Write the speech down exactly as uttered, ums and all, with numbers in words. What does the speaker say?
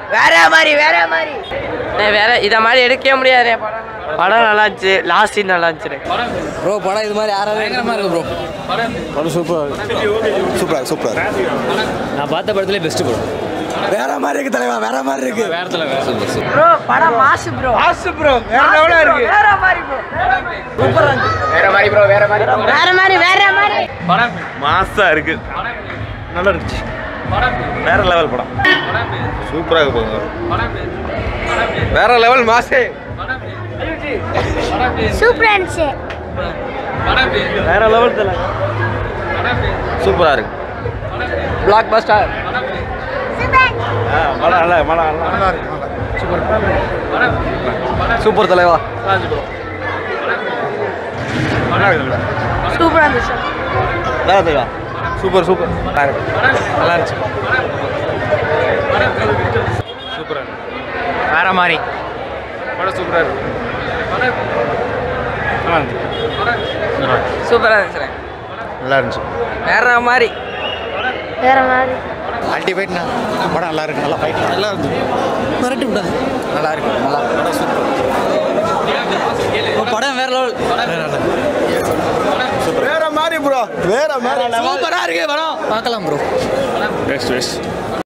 வேற மாதிரி வேற மாதிரி வேற இத மாதிரி எடுக்கவே முடியாது. படம் நல்லா இருந்துச்சு. லாஸ்ட் சீன் நல்லா இருந்துச்சு ப்ரோ. படம் இது மாதிரி யாராவது பயங்கரமா இருக்கு ப்ரோ. படம் சூப்பர் சூப்பர் சூப்பர். நான் பார்த்த படத்துல பெஸ்ட் ப்ரோ. வேற மாதிரி இருக்கு தலைவா. வேற மாதிரி இருக்கு. வேற தலைவா சூப்பர் சூப்பர் ப்ரோ. படம் மாஸ் ப்ரோ. Mass bro. வேற லெவலா இருக்கு. வேற மாதிரி ப்ரோ. சூப்பரா இருக்கு. வேற மாதிரி ப்ரோ. வேற மாதிரி வேற மாதிரி வேற மாதிரி படம் மாஸா இருக்கு. நல்லா இருந்துச்சு. வேற லெவல் படம். சூப்பரா இருக்கு போங்க. வேற லெவல் மாஸே. சூப்பரா இருந்துச்சு. வேற லெவல் தல. சூப்பரா இருக்கு. Blockbuster. படம் நல்லா படம் நல்லா இருக்கு. சூப்பர் சூப்பர் தலைவா. சூப்பரா இருந்துச்சு. நல்லா தலைவா. சூப்பர் சூப்பர் நல்லா இருந்துச்சு. சூப்பரா வேற மாதிரி படம் சூப்பரா இருக்கு. நல்லா இருந்துச்சு. சூப்பரா இருந்துச்சு. நல்லா இருந்துச்சு. வேற மாதிரி வேற மாதிரி அல்டிமேட்னா படம் நல்லா இருக்கு. நல்லா ஃபைட் நல்லா இருந்துச்சு. மிரட்டி விட்டாங்க. நல்லா இருக்கு. நல்லா படம் சூப்பர். படம் வேற லெவல். வேற மாதிரி ப்ரோ. வேற மாதிரி சூப்பரா இருக்கு படம். பார்க்கலாம் ப்ரோ. Best best